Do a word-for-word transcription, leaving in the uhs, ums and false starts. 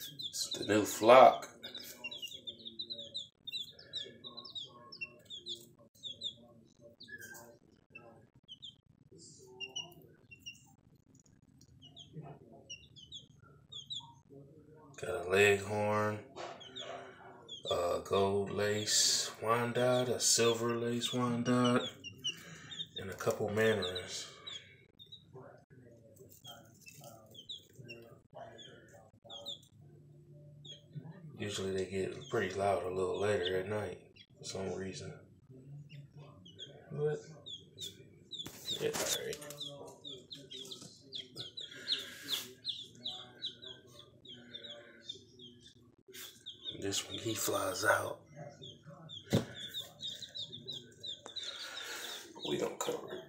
It's the new flock. Got a leghorn, a gold lace Wyandotte, a silver lace Wyandotte, and a couple mandarins. Usually they get pretty loud a little later at night for some reason. But, yeah, alright. This one, he flies out. We don't cover it.